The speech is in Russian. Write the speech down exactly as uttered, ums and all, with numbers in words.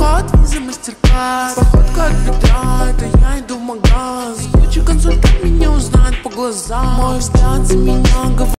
код, виза, мастер-класс. Походка от бедра, это я иду в магаз. Куча консультант меня узнает по глазам. Мой взгляд за меня говорит.